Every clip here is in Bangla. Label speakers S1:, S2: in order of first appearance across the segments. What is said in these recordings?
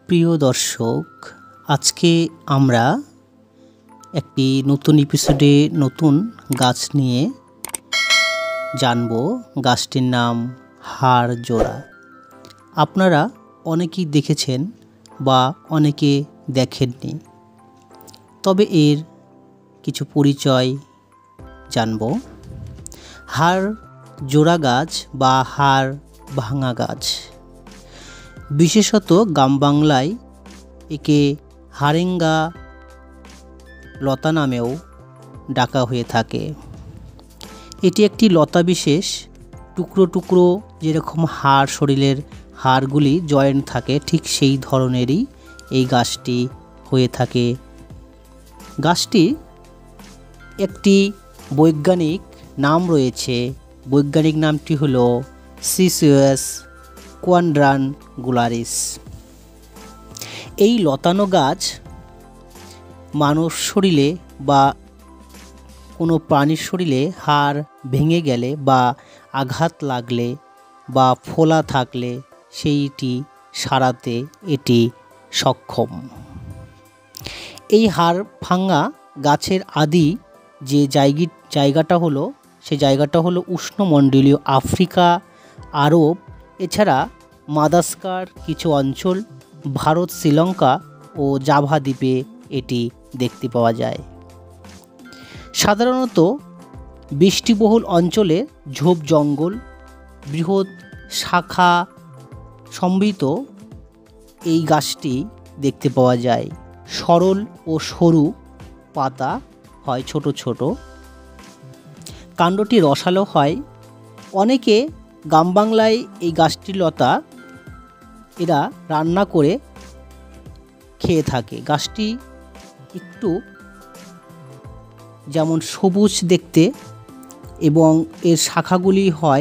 S1: প্রিয় দর্শক, আজকে আমরা একটি নতুন এপিসোডে নতুন গাছ নিয়ে জানব। গাছটির নাম হাড় জোড়া। আপনারা অনেকেই দেখেছেন বা অনেকে দেখেননি, তবে এর কিছু পরিচয় জানব। হাড় জোড়া গাছ বা হাড় ভাঙা গাছ, বিশেষত গ্রাম বাংলায় একে হারেঙ্গা লতা নামেও ডাকা হয়ে থাকে। এটি একটি লতা বিশেষ, টুকরো টুকরো যেরকম হাড়, শরীরের হাড়গুলি জয়েন্ট থাকে, ঠিক সেই ধরনেরই এই গাছটি হয়ে থাকে। গাছটি একটি বৈজ্ঞানিক নাম রয়েছে। বৈজ্ঞানিক নামটি হলো সিসিয়াস কোয়াড্রাঙ্গুলারিস। এই লতানো গাছ মানব শরীরে বা কোনো প্রাণীর শরীরে হাড় ভেঙে গেলে বা আঘাত লাগলে বা ফোলা থাকলে সেইটি সারাতে এটি সক্ষম। এই হাড় ভাঙা গাছের আদি যে জায়গাটা হলো, সেই জায়গাটা হলো উষ্ণমণ্ডলীয় আফ্রিকা, আরব, এছাড়া মাদাগাস্কার কিছু অঞ্চল, ভারত, শ্রীলঙ্কা ও জাভা দ্বীপে এটি দেখতে পাওয়া যায়। সাধারণত বৃষ্টিবহুল অঞ্চলে ঝোপ জঙ্গল, বৃহৎ শাখা সমৃদ্ধ এই গাছটি দেখতে পাওয়া যায়। সরল ও সরু পাতা হয়, ছোট ছোট, কাণ্ডটি রসালো হয়। অনেকে গ্রাম বাংলায় এই গাছটির লতা এরা রান্না করে খেয়ে থাকে। গাছটি একটু যেমন সবুজ দেখতে এবং এর শাখাগুলি হয়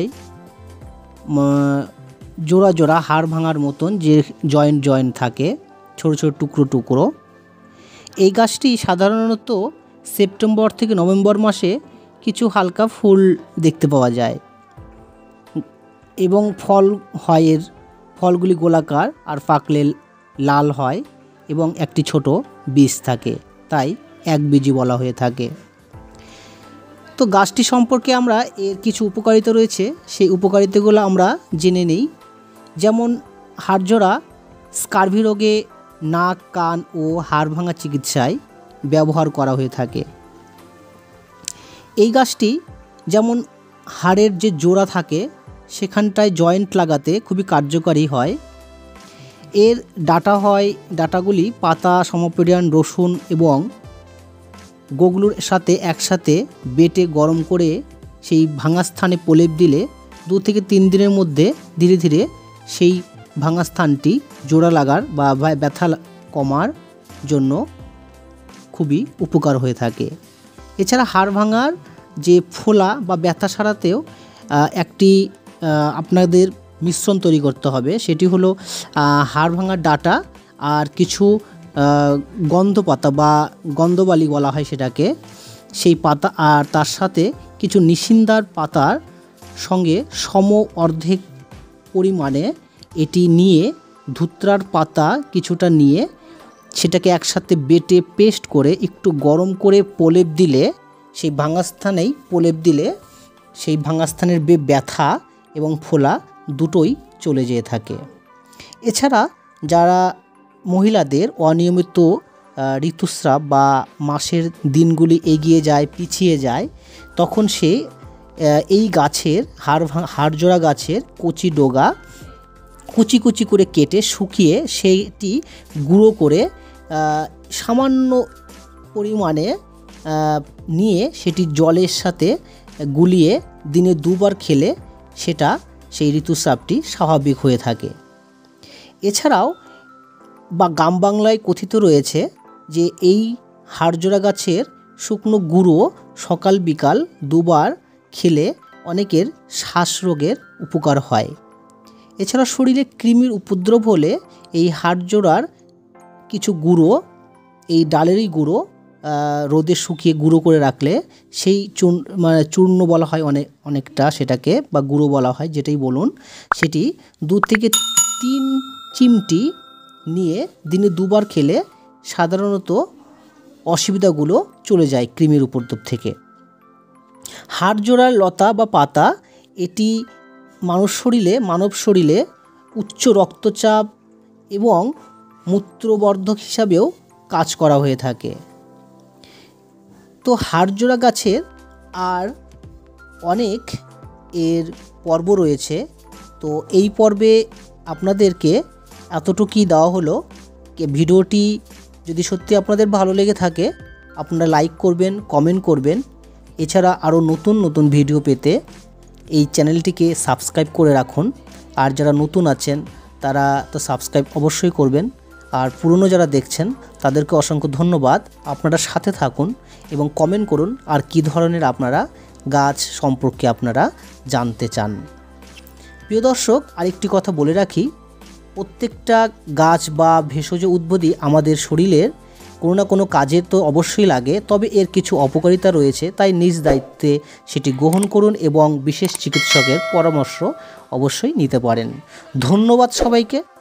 S1: জোড়া জোড়া হাড় ভাঙার মতন, যে জয়েন্ট থাকে, ছোট ছোট টুকরো টুকরো। এই গাছটি সাধারণত সেপ্টেম্বর থেকে নভেম্বর মাসে কিছু হালকা ফুল দেখতে পাওয়া যায় এবং ফল হয়। এর ফলগুলি গোলাকার আর পাকলে লাল হয় এবং একটি ছোট বীজ থাকে, তাই এক বীজই বলা হয়ে থাকে। তো গাছটি সম্পর্কে আমরা এর কিছু উপকারিতা রয়েছে, সেই উপকারিতাগুলো আমরা জেনে নিই। যেমন হাড়জোড়া স্কার্ভি রোগে, নাক, কান ও হাড় ভাঙা চিকিৎসায় ব্যবহার করা হয়ে থাকে। এই গাছটি যেমন হাড়ের যে জোড়া থাকে সেখানটায় জয়েন্ট লাগাতে খুবই কার্যকারী হয়। এর ডাঁটাগুলি পাতা, সমপরিমাণ রসুন এবং গোগলুর সাথে একসাথে বেটে গরম করে সেই ভাঙা স্থানে প্রলেপ দিলে 2 থেকে 3 দিনের মধ্যে ধীরে ধীরে সেই ভাঙা স্থানটি জোড়া লাগার বা ব্যথা কমার জন্য খুবই উপকার হয়ে থাকে। এছাড়া হাড় ভাঙার যে ফোলা বা ব্যথা সারাতেও একটি আপনাদের মিশ্রণ তৈরি করতে হবে। সেটি হলো হাড় ভাঙার ডাঁটা আর কিছু গন্ধ পাতা বা গন্ধবালি বলা হয় সেটাকে, সেই পাতা আর তার সাথে কিছু নিশিন্দার পাতার সঙ্গে অর্ধেক পরিমাণে এটি নিয়ে, ধুত্রার পাতা কিছুটা নিয়ে সেটাকে একসাথে বেটে পেস্ট করে একটু গরম করে প্রলেপ দিলে, সেই ভাঙা স্থানেই প্রলেপ দিলে সেই ভাঙা স্থানের ব্যথা এবং ফোলা দুটোই চলে যেয়ে থাকে। এছাড়া যারা মহিলাদের অনিয়মিত ঋতুস্রাব বা মাসের দিনগুলি এগিয়ে যায়, পিছিয়ে যায়, তখন সে এই গাছের হাড়জোড়া গাছের কচি ডগা কুচি কুচি করে কেটে শুকিয়ে সেইটি গুঁড়ো করে সামান্য পরিমাণে নিয়ে সেটি জলের সাথে গুলিয়ে দিনে 2 বার খেলে সেই ঋতুস্রাবটি স্বাভাবিক হয়ে থাকে। এছাড়াও গ্রাম বাংলায় কথিত রয়েছে যে এই হাড়জোড়া গাছের শুকনো গুঁড়ো সকাল বিকাল 2 বার খেলে অনেকের শ্বাসরোগের উপকার হয়। এছাড়া শরীরে কৃমির উপদ্রব হলে এই হাড়জোড়ার কিছু গুঁড়ো, এই ডালেরই গুঁড়ো রোদে শুকিয়ে গুঁড়ো করে রাখলে সেই চূর্ণ বলা হয় অনেকটা সেটাকে, বা গুঁড়ো বলা হয়, যেটাই বলুন, সেটি 2 থেকে 3 চিমটি নিয়ে দিনে 2 বার খেলে সাধারণত অসুবিধাগুলো চলে যায় কৃমির উপদ্রব থেকে। হাড়জোড়ার লতা বা পাতা এটি মানব শরীরে উচ্চ রক্তচাপ এবং মূত্রবর্ধক হিসাবেও কাজ করা হয়ে থাকে। তো হাড়জোড়া গাছের আর অনেক এর পর্ব রয়েছে। তো এই পর্বে আপনাদেরকে এতটুকুই দেওয়া হলো। ভিডিওটি যদি সত্যি আপনাদের ভালো লেগে থাকে আপনারা লাইক করবেন, কমেন্ট করবেন। এছাড়া আরও নতুন নতুন ভিডিও পেতে এই চ্যানেলটিকে সাবস্ক্রাইব করে রাখুন। আর যারা নতুন আছেন তারা তো সাবস্ক্রাইব অবশ্যই করবেন। আর পুরনো যারা দেখছেন তাদেরকে অসংখ্য ধন্যবাদ। আপনারা সাথে থাকুন এবং কমেন্ট করুন আর কী ধরনের আপনারা গাছ সম্পর্কে আপনারা জানতে চান। প্রিয় দর্শক, আরেকটি কথা বলে রাখি, প্রত্যেকটা গাছ বা ভেষজ উদ্ভিদই আমাদের শরীরের কোনো না কোনো কাজে তো অবশ্যই লাগে, তবে এর কিছু অপকারিতা রয়েছে। তাই নিজ দায়িত্বে সেটি গ্রহণ করুন এবং বিশেষ চিকিৎসকের পরামর্শ অবশ্যই নিতে পারেন। ধন্যবাদ সবাইকে।